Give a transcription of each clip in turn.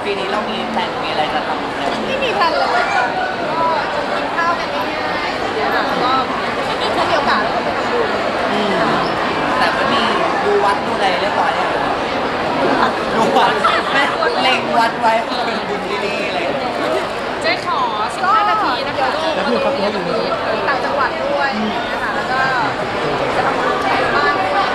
ปีนี้เรามีแพลนมีอะไรจะทำไหมไม่มีแพลนเลยค่ะก็จะกินข้าวกันง่ายๆอย่างเงี้ยค่ะแล้วก็ถ้ามีโอกาสเราก็ไปทำบุญแต่ไม่มีดูวัดดูอะไรเรียบร้อยเลยดูวัดแม่เล็งวัดไว้เป็นบุญที่นี่อะไรเจ๊ขอ15 นาทีนะคะแล้วพี่ครับอยู่ต่างจังหวัดด้วยนะคะแล้วก็จะทำบุญในบ้านด้วย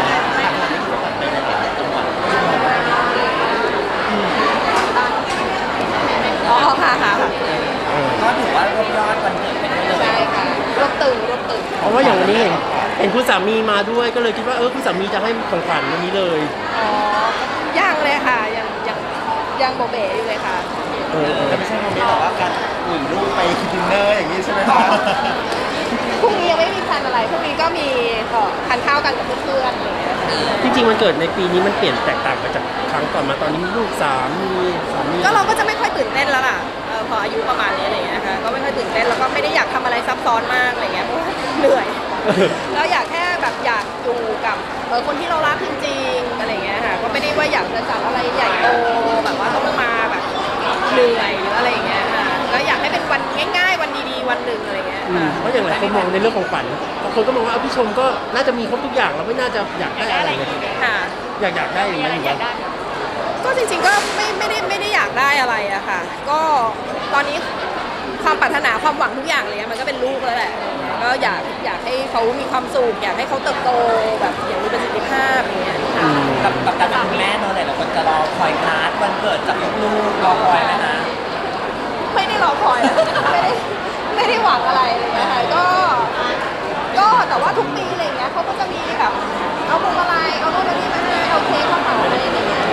อ๋อค่ะก็ถือว่ารวบยอดวันเกิดเป็นเลยใช่ค่ะรวบตึงเพราะว่าอย่างวันนี้เห็นคุณสามีมาด้วยก็เลยคิดว่าคุณสามีจะให้ของขวัญวันนี้เลยอ๋อย่างเลยค่ะยังโบเบ๋อยู่เลยค่ะแต่ไม่ใช่โมเมนต์แบบว่าการอุ่นลูกไปดินเนอร์อย่างนี้ใช่ไหมคะพรุ่งนี้ยังไม่มีแพลนอะไรพรุ่งนี้ก็มีทานข้าวกันกับเพื่อนๆอะไรอย่างเงี้ยจริงๆมันเกิดในปีนี้มันเปลี่ยนแตกต่างไปจากครั้งก่อนมาตอนนี้ลูกสามีก็เราก็จะไม่ค่อยตื่นเต้นแล้วล่ะพออายุประมาณนี้อะไรอย่างเงี้ยค่ะก็ไม่ค่อยตื่นเต้นแล้วก็ไม่ได้อยากทำอะไรซับซ้อนมากอะไรเงี้ยเพราะว่าเหนื่อยแล้วอยากแค่แบบอยากอยู่กับคนที่เรารักจริงๆอะไรเงี้ยค่ะก็ไม่ได้ว่าอยากจะจัดอะไรใหญ่โตแบบว่าต้องมาแบบเหนื่อยหรืออะไรอย่างเงี้ยค่ะก็อยากให้เป็นวันง่ายๆวันดีๆวันหนึ่งอะไรเงี้ยเพราะอย่างไรเขามองในเรื่องของฝันบางคนก็มองว่าพี่ชมก็น่าจะมีครบทุกอย่างแล้วไม่น่าจะอยากได้อะไรเลยค่ะอยากได้อย่างนั้นอยู่ก็จริงๆก็ไม่ได้อยากได้อะไรอะค่ะก็ตอนนี้ความปรารถนาความหวังทุกอย่างเลยมันก็เป็นลูกแล้วแหละก็อยากให้เขามีความสุขอยากให้เขาเติบโตแบบอย่างมีประสิทธิภาพอย่างเงี้ยกับการเป็นแม่เนอะหลายคนจะรอคอยคาร์ดวันเกิดจากลูกรอคอยไหมนะไม่ได้รอคอยไม่ได้หวังอะไรเลยนะคะก็แต่ว่าทุกปีอะไรเงี้ยเขาก็จะมีแบบเอาพวงมาลัยเอาโน่นเอานี่มาให้เอาเค้กเข้ามาอะไรอย่างเงี้ย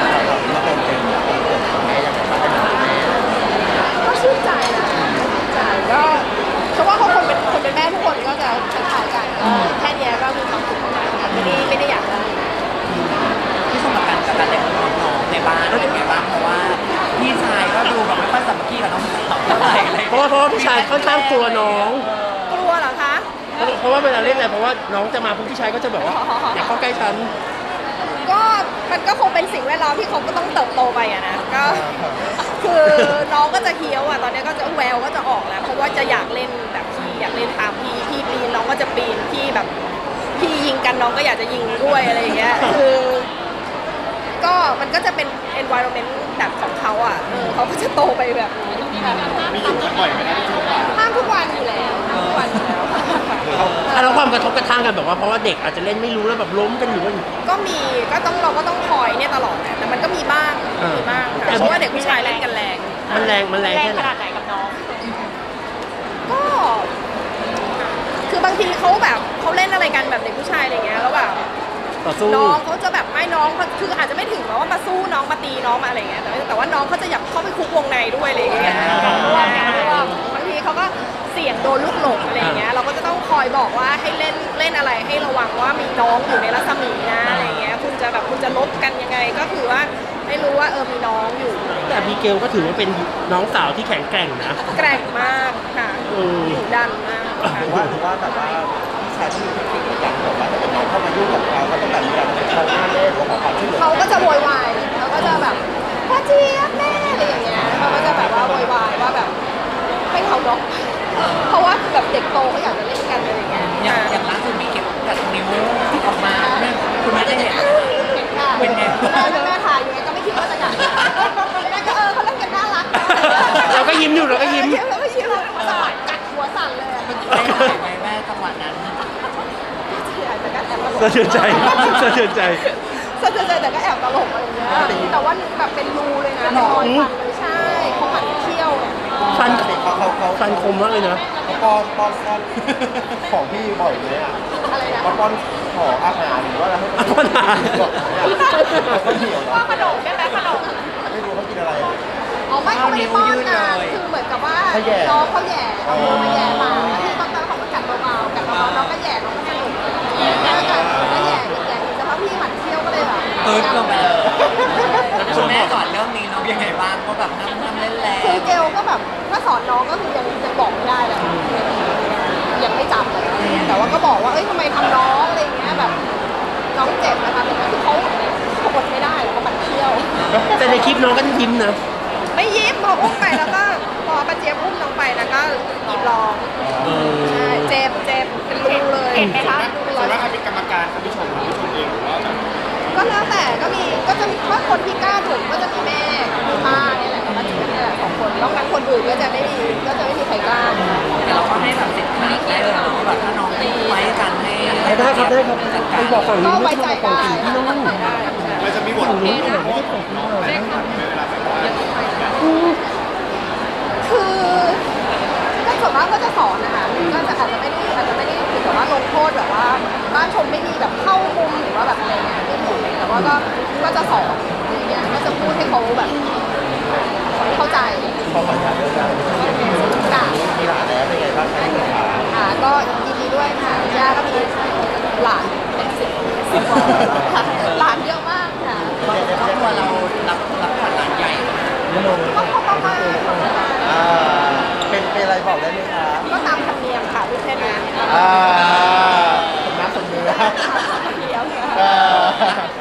ก็ชื่นใจนะก็เพราะว่าเขาคนเป็นแม่ทุกคนก็จะคล้ายๆกันแค่นี้ก็มีความสุขประมาณนั้นไม่ได้อยากได้ที่สมการกับการเด็กน้องในบ้านเป็นไงบ้างเพราะว่าพี่ชายก็ดูแบบไม่ค่อยสามัคคีกับน้องสาวเท่าไหร่เพราะว่าพี่ชายค่อนข้างกลัวน้องกลัวเหรอคะเพราะว่าเวลาเล่นอะไรเพราะว่าน้องจะมาพี่ชายก็จะแบบว่าอยากเข้าใกล้ฉันก็มันก็คงเป็นสิ่งแวดล้อมที่เขาก็ต้องเติบโตไปอะนะก็คือน้องก็จะเคี้ยวอะตอนนี้ก็จะแววก็จะออกแล้วเพราะว่าจะอยากเล่นแบบพี่อยากเล่นตามพี่ปีนน้องก็จะปีนพี่แบบพี่ยิงกันน้องก็อยากจะยิงด้วยอะไรอย่างเงี้ยคือก็มันก็จะเป็น environment แบบของเขาอ่ะเขาก็จะโตไปแบบนี้มีอยู่บ่อยไหมนะที่ชมห้ามทุกวันอยู่แล้วทุกวันอยู่แล้วแล้วความกระทบกระทั่งกันแบบว่าเพราะว่าเด็กอาจจะเล่นไม่รู้แล้วแบบล้มกันอยู่ก็มีเราก็ต้องคอยเนี่ยตลอดแต่มันก็มีบ้างค่ะเพราะว่าเด็กผู้ชายเล่นกันแรงมันแรงแค่ขนาดไหนกับน้องก็คือบางทีเขาแบบเขาเล่นอะไรกันแบบเด็กผู้ชายอะไรเงี้ยแล้วแบบน้องเขาจะแบบไม่น้องคืออาจจะไม่ถึงว่ามาสู้น้องมาตีน้องมาอะไรเงี้ยแต่ว่าน้องเขาจะอยากเข้าไปคุกวงในด้วยอะไรเงี้ยบางทีเขาก็เสี่ยงโดนลูกหลงอะไรเงี้ยเราก็จะต้องคอยบอกว่าให้เล่นอะไรให้ระวังว่ามีน้องอยู่ในรัศมีนะอะไรเงี้ยคุณจะลบกันยังไงก็คือว่าให้รู้ว่ามีน้องอยู่แต่พี่เกลก็ถือว่าเป็นน้องสาวที่แข็งแกร่งนะแกร่งมากค่ะดุดันมากว่าแบบว่าพี่ชายที่มีเทคนิคในการบอกว่าถ้าเป็นน้องเข้ามายุ่งกับเขาต้องแบบอย่างเขาหน้าเล่นขอความช่วยเหลือเขาก็จะโวยวายเขาก็จะแบบพ่อเจี๊ยบแม่อะไรอย่างเงี้ยเขาก็จะแบบว่าโวยวายว่าแบบให้เขาเนาะเพราะว่าแบบเด็กโตเขาอยากจะเล่นกันอะไรอย่างเงี้ยอย่างล่าสุดมีเก็บกับนิ้วออกมาคุณแม่ได้เห็นค่ะเป็นไงแม่ถ่ายอยู่ไงก็ไม่คิดว่าจะอยากแม่ก็เขาเล่นกันน่ารักเราก็ยิ้มอยู่เราก็ยิ้มกัดหัวสั่นเลยแม่จังหวะนั้นสะเทือนใจแต่ก็แอบตลกอะไรเงี้ยแต่ว่าแบบเป็นรูเลยนะรอยฟันเลยใช่เขาหันเขี้ยวฟันคมมากเลยนะป้อนของพี่บ่อยเลยอ่ะอะไรนะป้อนขออาหารหรือว่าอะไรให้ป้อนอาหารเขาเหี่ยวขนมได้ไหมขนมไม่รู้เขากินอะไรไม่เขาไม่ได้ป้อนนะคือเหมือนกับว่าน้องเขาแย่เอามือมาแย่มาที่ตอนเขาก็กัดเบาๆน้องก็แย่น้องก็สนุกแล้วแย่แต่พอพี่หมั่นเที่ยวก็เลยแบบลงไปเลยคุณแม่สอนเรื่องนี้น้องยังไงบ้างก็แบบห้ามเล่นแรงคือเกลก็แบบถ้าสอนน้องก็คือยังบอกไม่ได้เลยยังไม่จำเลยแต่ว่าก็บอกว่าทำไมทำน้องอะไรเงี้ยแบบน้องเจ็บนะคะแต่คือเขาอดไม่ได้เขาหมั่นเที่ยวแต่ในคลิปน้องก็ยิ้มนะไม่ยิ้มพออุ้มไปแล้วก็พอป้าเจี๊ยบอุ้มน้องไปแล้วก็กรีดร้องใช่เจ็บเป็นรูเลยเห็นไหมคะส่วนมากใครเป็นกรรมการครับพี่ชมพี่ชมเองหรือว่าแบบก็แล้วแต่ก็จะมีว่าคนที่กล้าถึงก็จะมีแม่มีป้าเนี่ยแหละกับป้าเจี๊ยบเนี่ยแหละสองคนนอกนั้นคนอื่นก็จะไม่มีใครกล้าแต่เราก็ให้แบบสิทธิ์ทางได้เลยเนาะแบบถ้าน้องไม่ไว้กันให้ได้ครับไปบอกฝั่งก็นี้ไว้ใจฝั่งได้สิ่งที่น้องไว้ใจได้มันจะมีบทลงโทษของน้องอะไรบ้างไหมเวลาแบบว่าคือก็ส่วนมากก็จะสอนนะคะก็จะอาจจะไม่ได้ถึงกับว่าลงโทษแบบว่าบ้านชมไม่มีแบบเข้ามุมหรือว่าแบบอะไรเงี้ยไม่มีแต่ว่าก็จะสอนอย่างเงี้ยก็จะพูดให้เขาแบบเข้าใจพอขออนุญาตเรื่องการค่ะมีหลานแล้วเป็นไงบ้างครับก็ยินดีด้วยค่ะย่าก็มีหลานเป็น10คนหลานเยอะมากค่ะครอบครัวเรารับขวัญหลานใหญ่ก็ประมาณเป็นอะไรบอกได้ไหมคะก็ตามธรรมเนียมค่ะลูกแค่นี้สมน้ำสมเนื้อเดียวค่ะเออ